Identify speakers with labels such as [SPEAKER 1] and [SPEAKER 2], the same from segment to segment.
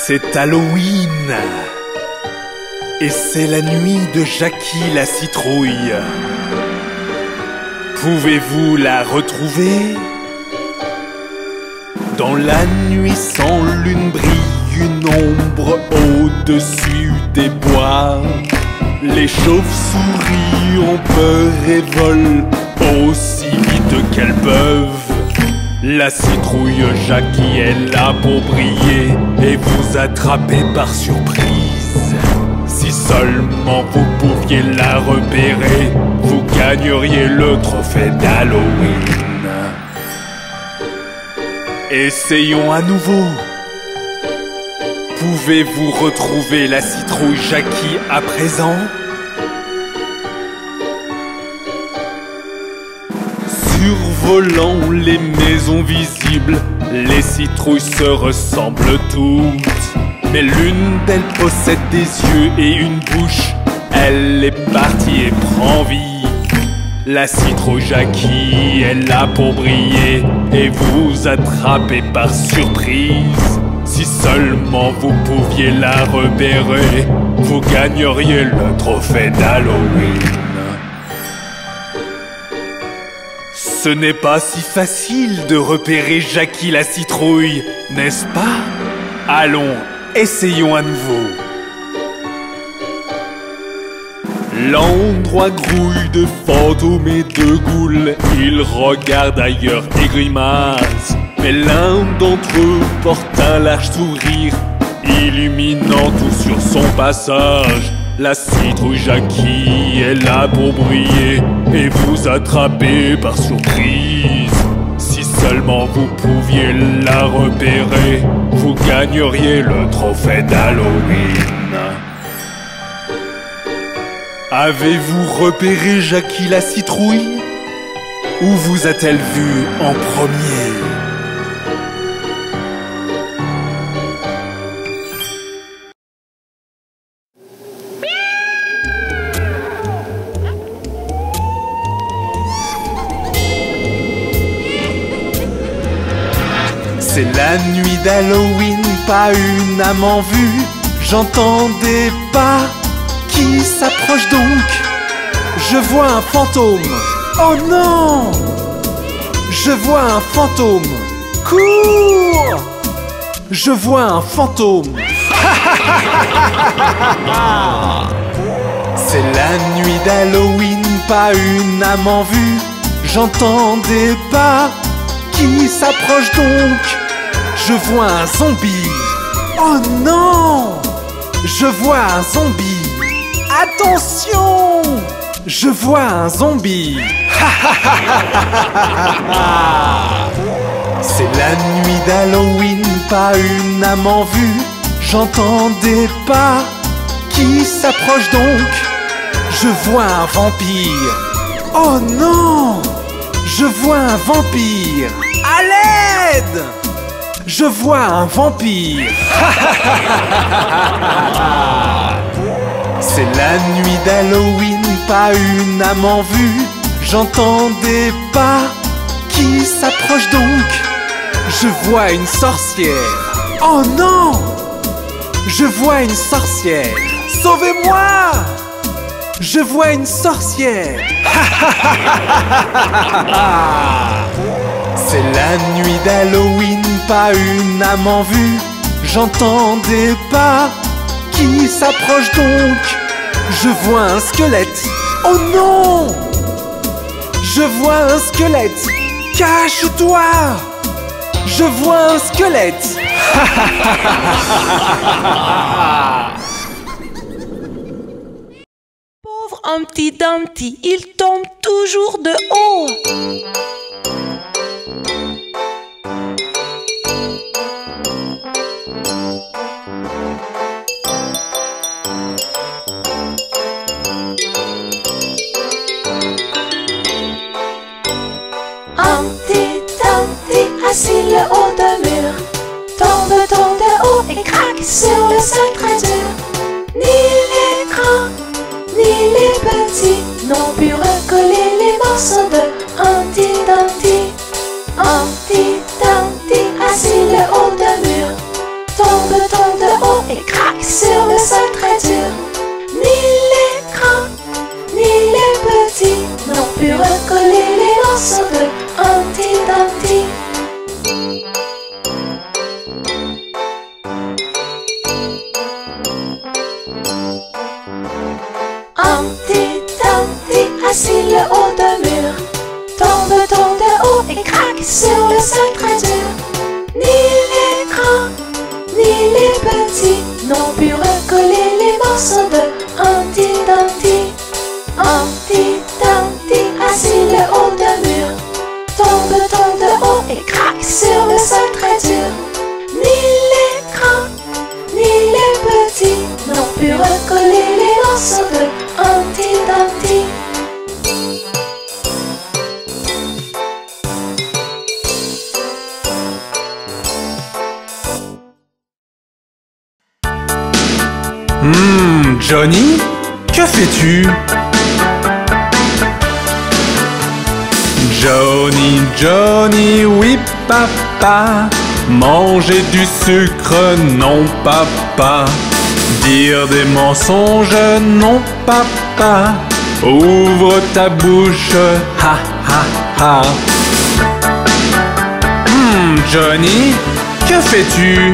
[SPEAKER 1] C'est Halloween et c'est la nuit de Jackie la citrouille. Pouvez-vous la retrouver? Dans la nuit sans lune brille une ombre au-dessus des bois. Les chauves-souris ont peur et volent aussi vite qu'elles peuvent. La citrouille Jackie est là pour briller et vous attraper par surprise. Si seulement vous pouviez la repérer, vous gagneriez le trophée d'Halloween. Essayons à nouveau. Pouvez-vous retrouver la citrouille Jackie à présent? Survolant les maisons visibles, les citrouilles se ressemblent toutes. Mais l'une d'elles possède des yeux et une bouche. Elle est partie et prend vie. La citrouille Jackie est là pour briller et vous attraper par surprise. Si seulement vous pouviez la repérer, vous gagneriez le trophée d'Halloween. Ce n'est pas si facile de repérer Jackie la citrouille, n'est-ce pas? Allons, essayons à nouveau. L'endroit grouille de fantômes et de ghouls. Ils regardent ailleurs et grimacent. Mais l'un d'entre eux porte un large sourire, illuminant tout sur son passage. La citrouille Jackie est là pour briller et vous attraper par surprise. Si seulement vous pouviez la repérer, vous gagneriez le trophée d'Halloween. Avez-vous repéré Jackie la citrouille? Où vous a-t-elle vu en premier? C'est la nuit d'Halloween, pas une âme en vue. J'entends des pas qui s'approchent donc. Je vois un fantôme. Oh non! Je vois un fantôme. Cours! Je vois un fantôme. C'est la nuit d'Halloween, pas une âme en vue. J'entends des pas qui s'approchent donc. Je vois un zombie. Oh non! Je vois un zombie. Attention! Je vois un zombie. C'est la nuit d'Halloween, pas une âme en vue. J'entends des pas qui s'approchent donc. Je vois un vampire. Oh non! Je vois un vampire. À l'aide! Je vois un vampire. C'est la nuit d'Halloween, pas une âme en vue. J'entends des pas qui s'approchent donc. Je vois une sorcière. Oh non! Je vois une sorcière. Sauvez-moi! Je vois une sorcière. C'est la nuit d'Halloween, pas une âme en vue. J'entends des pas qui s'approchent donc. Je vois un squelette. Oh non! Je vois un squelette. Cache-toi! Je vois un squelette.
[SPEAKER 2] Pauvre Humpty Dumpty, il tombe toujours de haut.
[SPEAKER 3] Humpty Dumpty, assis le haut de mur, tombe de haut et craque sur le sol très dur. Ni les grands, ni les petits n'ont pu recoller les morceaux de Humpty Dumpty. Humpty Dumpty, assis le haut de mur, tombe de craquent sur le sol très dur. Ni les grands, ni les petits n'ont pu recoller les morceaux de Humpty Dumpty. Humpty Dumpty, assis le haut d'un mur, tombe de haut et craque sur le sol très dur. Ni les grands, ni les petits n'ont pu recoller les morceaux de Humpty Dumpty.
[SPEAKER 1] Johnny, que fais-tu? Johnny, Johnny, oui papa, manger du sucre, non papa, dire des mensonges, non papa, ouvre ta bouche, ha ha ha. Johnny, que fais-tu?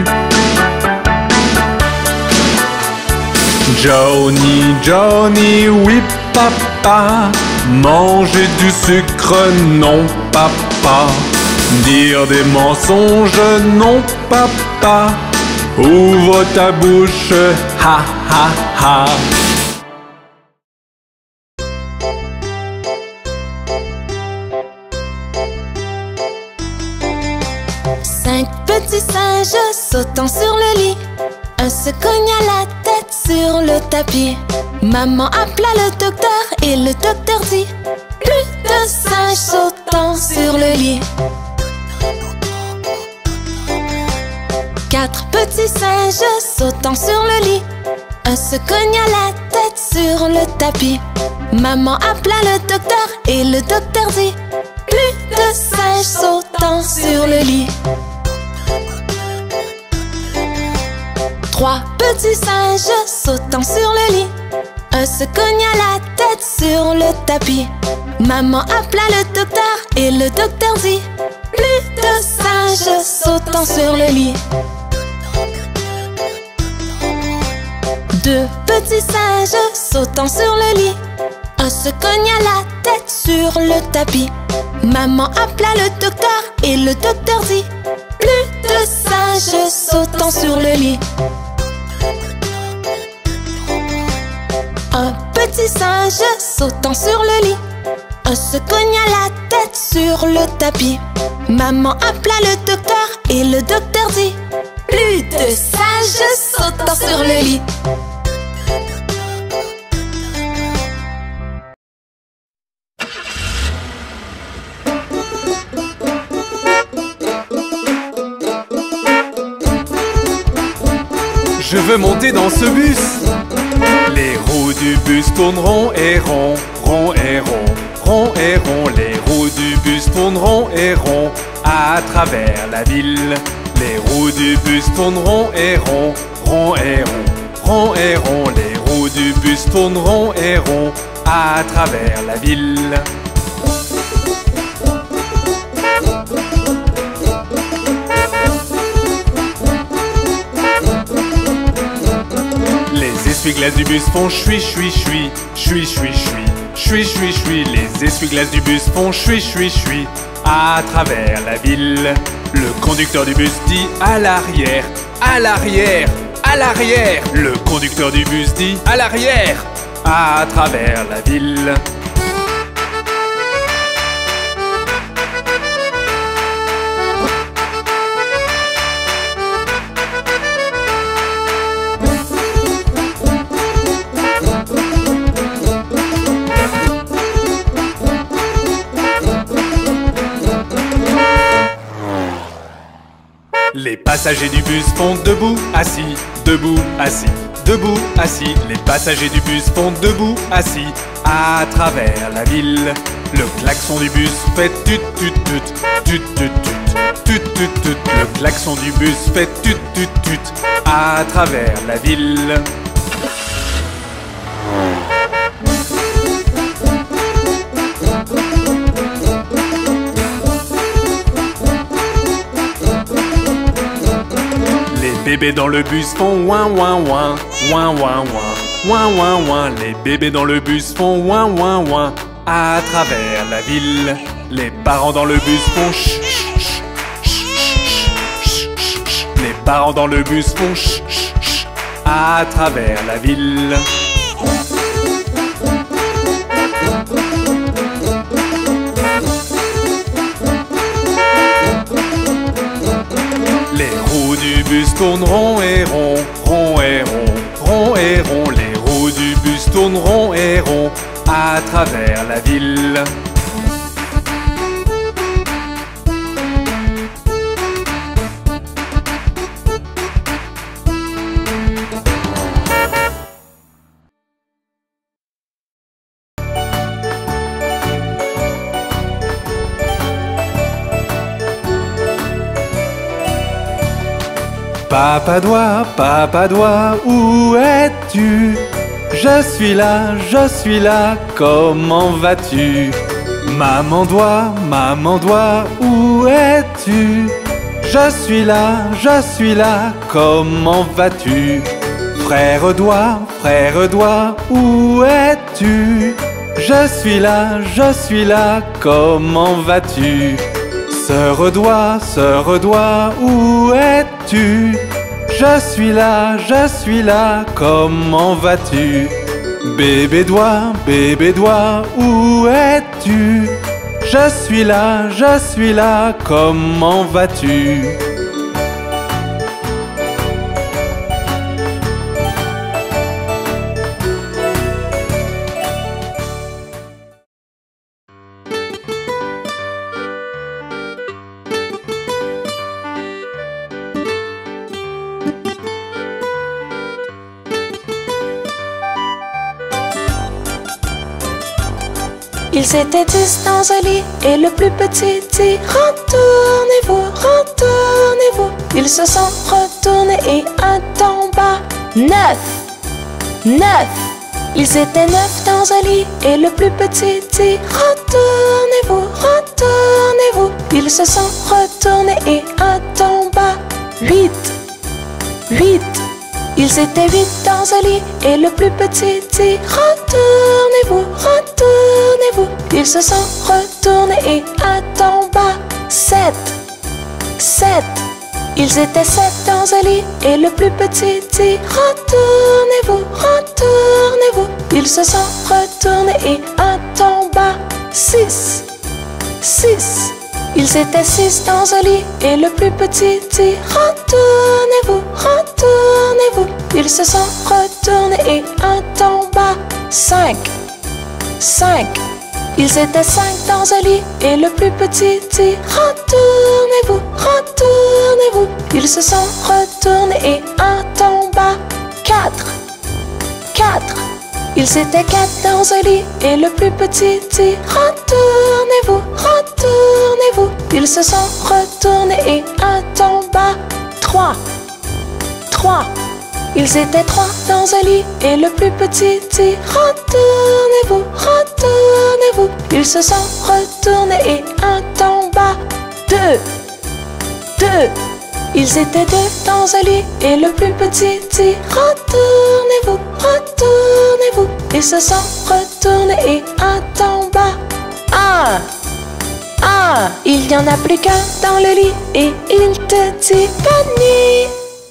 [SPEAKER 1] Johnny, Johnny, oui papa, manger du sucre, non papa, dire des mensonges, non papa, ouvre ta bouche, ha ha ha.
[SPEAKER 4] Cinq petits singes sautant sur le lit, un se cogna la tête sur le tapis. Maman appela le docteur et le docteur dit: plus de singes sautant sur le lit. Quatre petits singes sautant sur le lit, un se cogna la tête sur le tapis. Maman appela le docteur et le docteur dit: plus de singes sautant sur le lit. Trois petits singes sautant sur le lit, un se cogna la tête sur le tapis. Maman appela le docteur et le docteur dit: plus de singes sautant sur le lit. Deux petits singes sautant sur le lit, un se cogna la tête sur le tapis. Maman appela le docteur et le docteur dit: plus de singes sautant sur le lit. Un petit singe sautant sur le lit, un se cogna la tête sur le tapis. Maman appela le docteur et le docteur dit: plus de singes sautant sur le lit.
[SPEAKER 1] Je veux monter dans ce bus. Les roues du bus tourneront et rond, rond et rond, rond et rond. Les roues du bus tourneront et rond à travers la ville. Les roues du bus tourneront et rond, rond et rond, rond et rond. Les roues du bus tourneront et rond à travers la ville. Les essuie-glaces du bus font chui chui chui, chui chui chui, chui chui chui. Les essuie-glaces du bus font chui chui chui à travers la ville. Le conducteur du bus dit à l'arrière, à l'arrière, à l'arrière. Le conducteur du bus dit à l'arrière, à travers la ville. Les passagers du bus font debout, assis, debout, assis, debout, assis. Les passagers du bus font debout, assis, à travers la ville. Le klaxon du bus fait tut tut tut, tut tut tut, tut tut tut. Le klaxon du bus fait tut tut tut, à travers la ville. Les bébés dans le bus font ouin ouin ouin, ouin ouin ouin, ouin ouin ouin. Les bébés dans le bus font ouin ouin ouin à travers la ville. Les parents dans le bus font ch ch parents dans le bus font ch, ch, ch à travers la ville. Les roues du bus tournent rond et rond, rond et rond, rond et rond. Les roues du bus tournent rond et rond à travers la ville. Papa doigt, où es-tu? Je suis là, comment vas-tu? Maman doigt, où es-tu? Je suis là, comment vas-tu? Frère doigt, où es-tu? Je suis là, comment vas-tu? Sœur doigt, où es-tu? Je suis là, comment vas-tu? Bébé doigt, où es-tu? Je suis là, comment vas-tu?
[SPEAKER 3] Ils étaient 10 dans un lit et le plus petit dit retournez-vous, retournez-vous. Ils se sont retournés et un tombant. 9. Ils étaient 9 dans un lit et le plus petit dit retournez-vous, retournez-vous. Ils se sont retournés et un tombant. 8. Ils étaient 8 dans un lit et le plus petit dit retournez-vous, retournez-vous. Ils se sont retournés et un tomba. 7. Ils étaient 7 dans un lit et le plus petit dit retournez-vous, retournez-vous. Ils se sont retournés et un tomba. 6. Ils étaient 6 dans un lit et le plus petit dit retournez-vous, retournez-vous. Ils se sont retournés et un tomba. 5. Ils étaient 5 dans un lit et le plus petit dit retournez-vous, retournez-vous. Ils se sont retournés et un tomba. 4. Ils étaient 4 dans un lit et le plus petit dit retournez-vous, retournez-vous. Ils se sont retournés et un tomba. 3. Ils étaient 3 dans un lit et le plus petit dit retournez-vous, retournez-vous. Ils se sont retournés et un tomba. 2. Ils étaient 2 dans un lit et le plus petit dit retournez-vous, retournez-vous. Ils se sont retournés et un tomba. 1. Il n'y en a plus qu'un dans le lit et il te dit bonne nuit.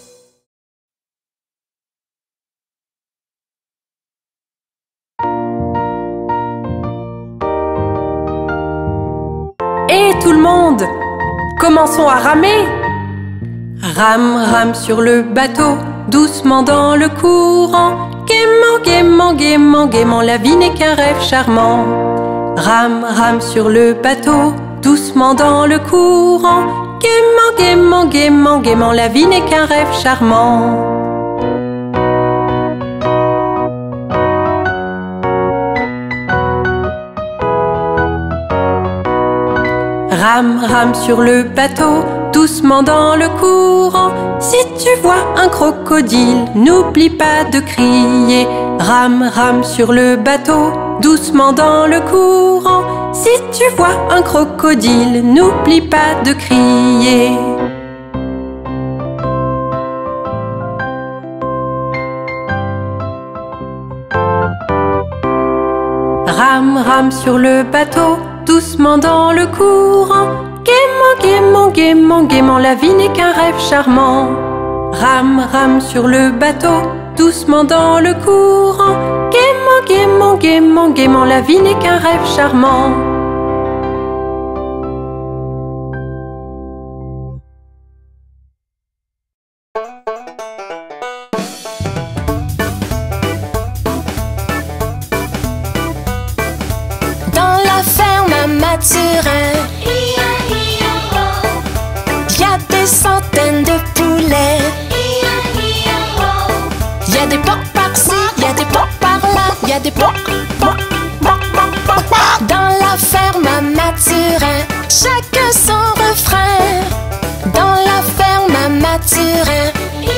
[SPEAKER 5] Et tout le monde, commençons à ramer. Rame, rame sur le bateau, doucement dans le courant. Gaiement, gaiement, gaiement, gaiement, la vie n'est qu'un rêve charmant. Rame, rame sur le bateau, doucement dans le courant. Gaiement, gaiement, gaiement, gaiement, la vie n'est qu'un rêve charmant. Rame, rame sur le bateau, doucement dans le courant. Si tu vois un crocodile, n'oublie pas de crier. Rame, rame sur le bateau, doucement dans le courant. Si tu vois un crocodile, n'oublie pas de crier. Rame, rame sur le bateau, doucement dans le courant. Gaiement, gaiement, gaiement, gaiement, la vie n'est qu'un rêve charmant. Rame, rame sur le bateau, doucement dans le courant. Gaiement, gaiement, gaiement, gaiement, la vie n'est qu'un rêve charmant.
[SPEAKER 4] Dans la ferme à Mathurin, y a des centaines de poulets. Y a des porcs par-ci, y a des porcs par-là, y a des porcs. Dans la ferme à Mathurin, chacun son refrain. Dans la ferme à Mathurin,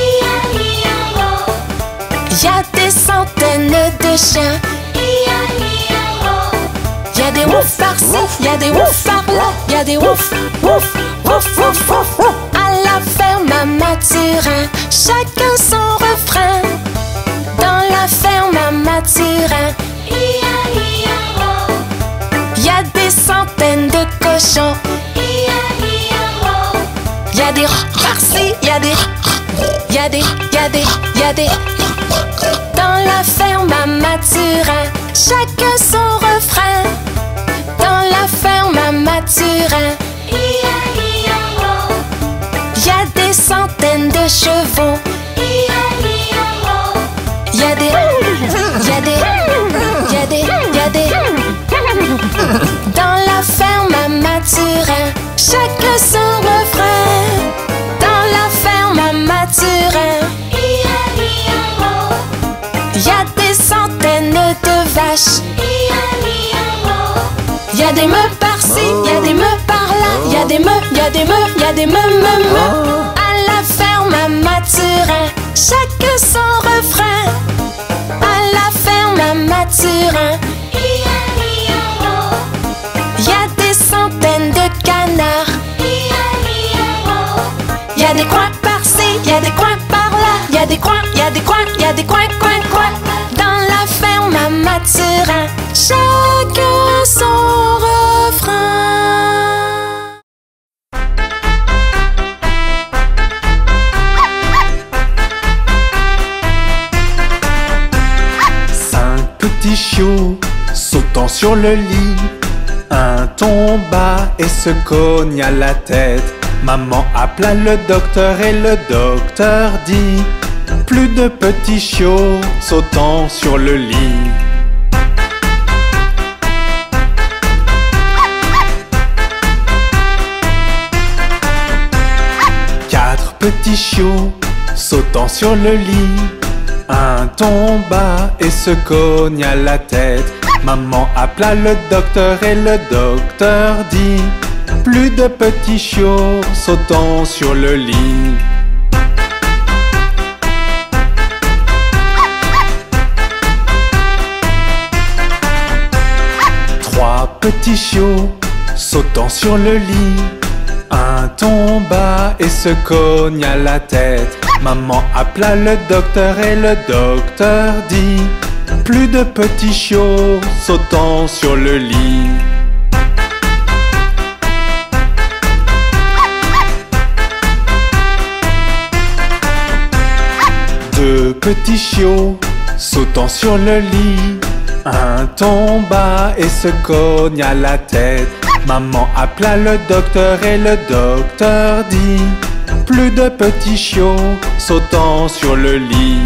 [SPEAKER 4] y a des centaines de chiens. Y a des ouf par-ci, y a des ouf par-là, y a des ouf, ouf, ouf, ouf, ouf. À la ferme à Mathurin, chacun son refrain. Dans la ferme à Mathurin, y a des centaines de cochons. Y a des par-ci, y a des, y a des, y a des, y a des. Dans la ferme à Mathurin, chacun son refrain. Dans la ferme à Mathurin, y a des centaines de chevaux. Y a des, y a des, y a des, y a des. Dans la ferme à Mathurin, chacun son refrain. Dans la ferme à Mathurin, y a des centaines de vaches. Y a des meules par-ci, y a des meules par-là, y a des meules, y a des meules, y a des meules. À la ferme à Mathurin, chacun son refrain. À la ferme à Mathurin, y a des centaines de canards. Y a des coins par-ci, y a des coins par-là, y a des coins, y a des coins, y a des coins, coins, coins. Dans la ferme à Mathurin, chacun son refrain.
[SPEAKER 1] 5 petits chiots sautant sur le lit. Un tomba et se cogna la tête. Maman appela le docteur et le docteur dit: plus de petits chiots sautant sur le lit. Quatre petits chiots sautant sur le lit. Un tomba et se cogna la tête. Maman appela le docteur et le docteur dit: plus de petits chiots sautant sur le lit. Trois petits chiots sautant sur le lit. Un tomba et se cogna la tête. Maman appela le docteur et le docteur dit: plus de petits chiots sautant sur le lit. Deux petits chiots sautant sur le lit. Un tomba et se cogna la tête. Maman appela le docteur et le docteur dit: plus de petits chiots sautant sur le lit.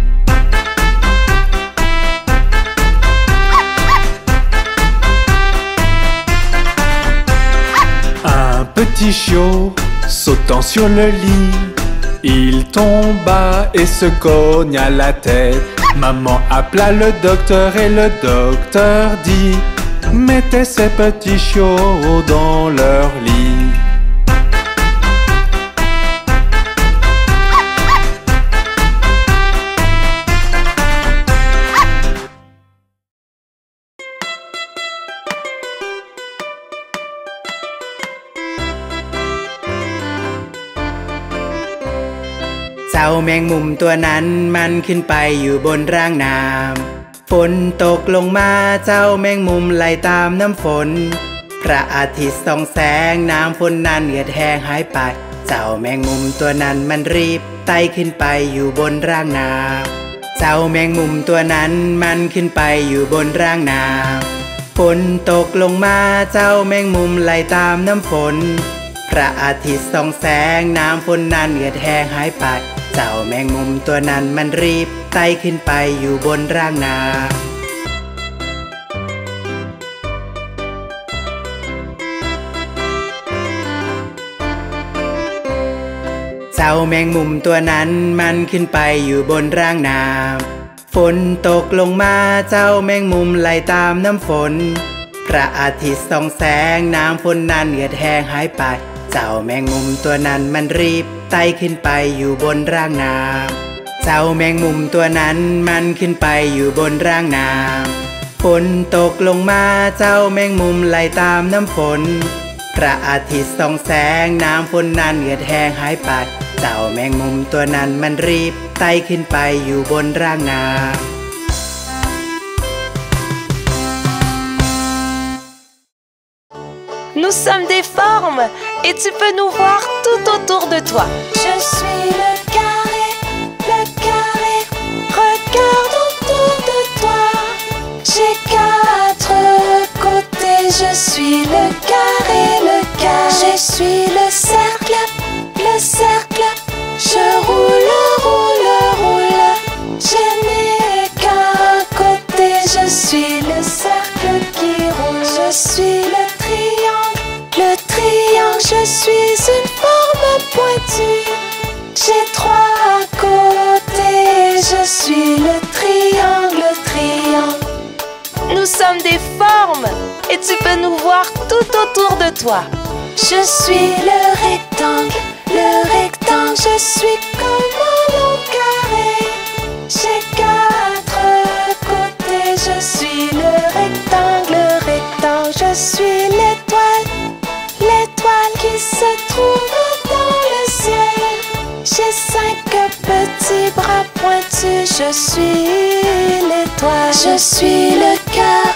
[SPEAKER 1] Un petit chiot sautant sur le lit. Il tomba et se cogna la tête. Maman appela le docteur et le docteur dit: mettez ces petits chiots dans leur lit.
[SPEAKER 6] เจ้าแมงมุมตัวนั้นมันขึ้นไปอยู่บนร่างน้ำฝนตกลงมาเจ้าแมงมุมไล่ตามน้ำฝนพระอาทิตย์ส่องแสงน้ำฝนนั้นเหือดแห้งหายไปเจ้าแมงมุมตัวนั้นมันรีบไต่ขึ้นไปอยู่บนร่างน้ำเจ้าแมงมุมตัวนั้นมันขึ้นไปอยู่บนร่างน้ำฝนตกลงมาเจ้าแมงมุมไหลตามน้ำฝนพระอาทิตย์ส่องแสงน้ำฝนนั้นเหือดแห้งหายไปเจ้าแมงมุมตัวนั้นมันรีบไต่ขึ้นไปอยู่บนร่างน้ำเจ้าแมงมุมตัวนั้นมันขึ้นไปอยู่บนร่างน้ำฝนตกลงมาเจ้าแมงมุมไหลตามน้ำฝนพระอาทิตย์ส่องแสงน้ำฝนนั้นเหือดแห้งหายไปเจ้าแมงมุมตัวนั้นมันรีบไต่ขึ้นไปอยู่บนร่างน้ำเจ้าแมงมุมตัวนั้นมันขึ้นไปอยู่บนร่างน้ำฝนตกลงมาเจ้าแมงมุมไหลตามน้ำฝนพระอาทิตย์ส่องแสงน้ำฝนนั้นเหือดแห้งหายไปเจ้าแมงมุมตัวนั้นมันรีบไต่ขึ้นไปอยู่บนร่างน้ำ
[SPEAKER 2] Nous sommes des formes et tu peux nous voir tout autour de toi.
[SPEAKER 3] Je suis le carré, regarde autour de toi. J'ai 4 côtés, je suis le carré. Je suis le cercle, je roule. Je n'ai qu'un côté, je suis le cercle qui roule. Je suis le triangle, je suis une forme pointue. J'ai 3 côtés, je suis le triangle.
[SPEAKER 2] Nous sommes des formes et tu peux nous voir tout autour de toi.
[SPEAKER 3] Je suis le rectangle, je suis comme un long carré. J'ai 4 côtés, je suis le rectangle. Je suis l'étoile qui se trouve dans le ciel. J'ai 5 petits bras pointus, je suis l'étoile. Je suis le cœur,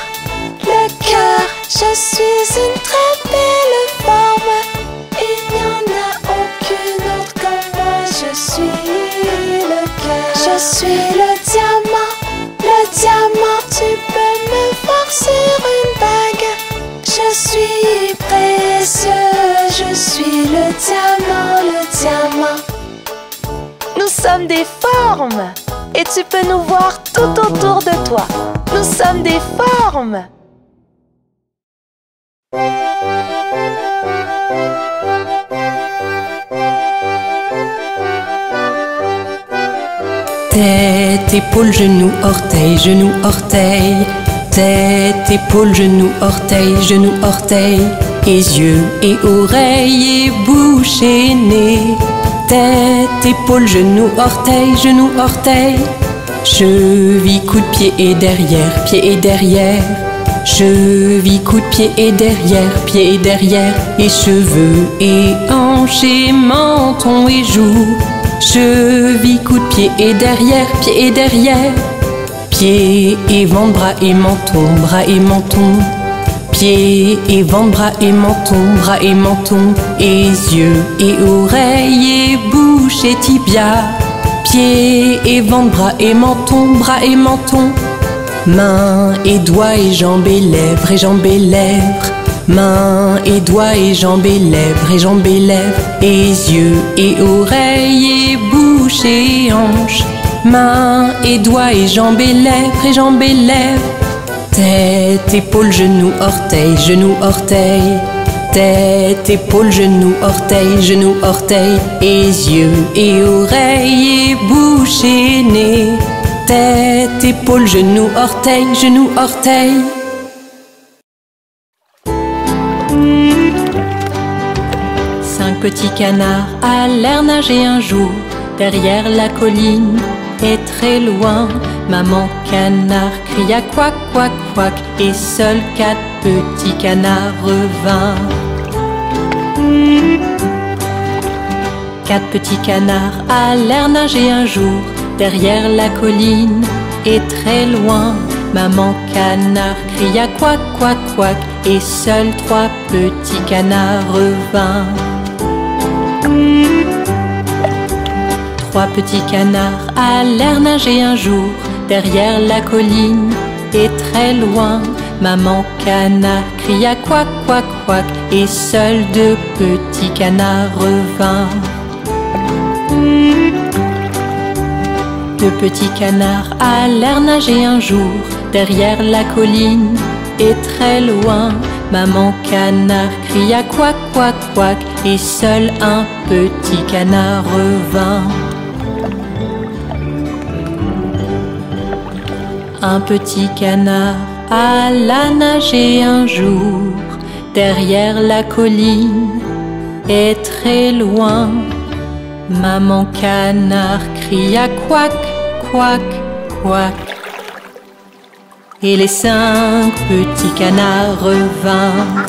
[SPEAKER 3] je suis une très belle forme. Il n'y en a aucune autre comme moi, je suis le cœur. Je suis le diamant, tu peux me voir sur une bague. Je suis précieux, je suis le diamant.
[SPEAKER 2] Nous sommes des formes et tu peux nous voir tout autour de toi. Nous sommes des formes.
[SPEAKER 5] Tête, épaule, genou, orteil, genou, orteil. Tête, épaule, genou, orteil, genou, orteil. Et yeux et oreilles et bouche et nez. Tête, épaule, genou, orteil, genou, orteil. Cheville, coup de pied et derrière, pied et derrière. Cheville, coup de pied et derrière. Et cheveux et hanches et menton et joues. Cheville, coup de pied et derrière, pied et derrière. Pieds et ventre, bras et menton. Pieds et ventre, bras et menton. Et yeux et oreilles et bouche et tibia. Pieds et ventre, bras et menton. Mains et doigts et jambes et lèvres. Mains et doigts et jambes et lèvres. Et yeux et oreilles et bouche et hanches. Mains et doigts et jambes et lèvres. Tête, épaule, genou, orteil, orteil. Tête, épaule, genou, orteil. Et yeux et oreilles et bouche et nez. Tête, épaule, genou, orteil. 5 petits canards allèrent nager un jour derrière la colline et très loin. Maman canard cria quack, quack, quack, et seuls 4 petits canards revinrent. 4 petits canards allèrent nager un jour derrière la colline et très loin. Maman canard cria quack, quack, quack, et seuls 3 petits canards revinrent. Trois petits canards allèrent nager un jour derrière la colline et très loin. Maman canard cria couac, couac, couac, et seuls deux petits canards revinrent. Deux petits canards allèrent nager un jour derrière la colline et très loin. Maman canard cria couac, couac, couac, et seul un petit canard revint. Un petit canard alla nager un jour derrière la colline et très loin. Maman canard cria couac, couac, couac, et les 5 petits canards revinrent.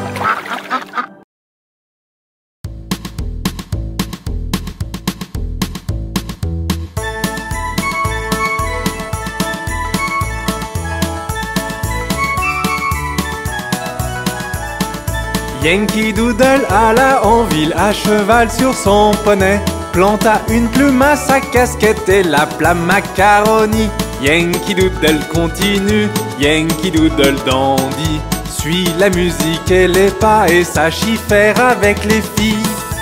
[SPEAKER 1] Yankee Doodle alla en ville à cheval sur son poney, planta une plume à sa casquette et l'appela Macaroni. Yankee Doodle continue, Yankee Doodle dandy, suit la musique et les pas et sache y faire avec les filles.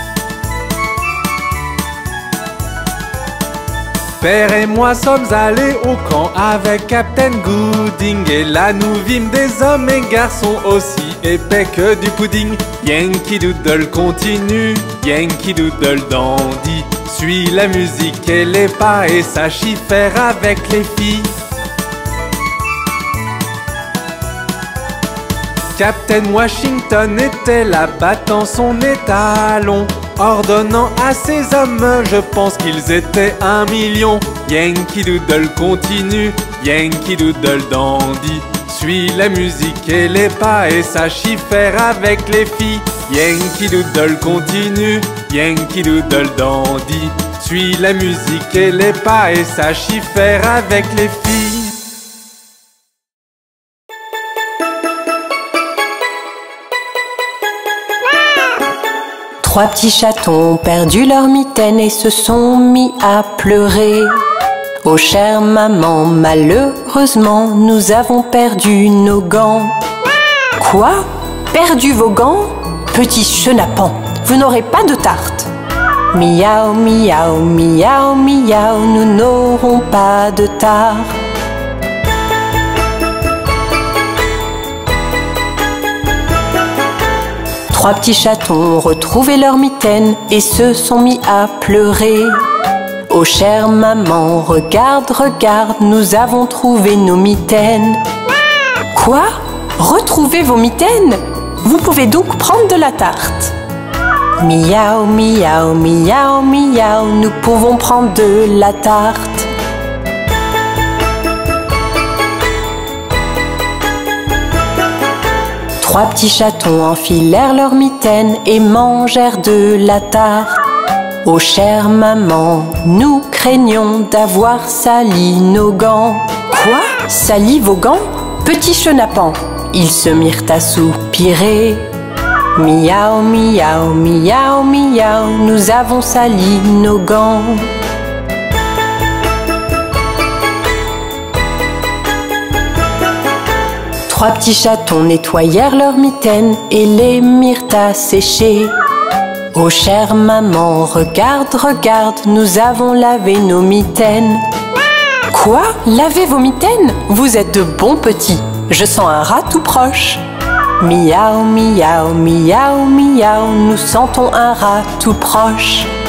[SPEAKER 1] Père et moi sommes allés au camp avec Captain Gooding, et là nous vîmes des hommes et garçons aussi épais que du pudding. Yankee Doodle continue, Yankee Doodle dandy, suit la musique et les pas et sache y faire avec les filles. Captain Washington était là battant son étalon, ordonnant à ses hommes, je pense qu'ils étaient 1 million. Yankee Doodle continue, Yankee Doodle dandy, suit la musique et les pas et sache y faire avec les filles. Yankee Doodle continue, Yankee Doodle dandy, suit la musique et les pas et sache y faire avec les filles.
[SPEAKER 5] Trois petits chatons ont perdu leur mitaine et se sont mis à pleurer. Oh chère maman, malheureusement, nous avons perdu nos gants. Quoi? Perdu vos gants? Petit chenapan, vous n'aurez pas de tarte. Miaou, miaou, miaou, miaou, nous n'aurons pas de tarte. Trois petits chatons ont retrouvé leur mitaine et se sont mis à pleurer. Oh chère maman, regarde, regarde, nous avons trouvé nos mitaines. Quoi? Retrouver vos mitaines? Vous pouvez donc prendre de la tarte. Miaou, miaou, miaou, miaou, nous pouvons prendre de la tarte. Trois petits chatons enfilèrent leurs mitaines et mangèrent de la tarte. Oh chère maman, nous craignons d'avoir sali nos gants. Quoi? Sali vos gants? Petit chenapan, ils se mirent à soupirer. Miaou, miaou, miaou, miaou, nous avons sali nos gants. Trois petits chatons nettoyèrent leurs mitaines et les mirent à sécher. Oh chère maman, regarde, regarde, nous avons lavé nos mitaines. Quoi? Laver vos mitaines? Vous êtes de bons petits. Je sens un rat tout proche. Miaou, miaou, miaou, miaou, nous sentons un rat tout proche.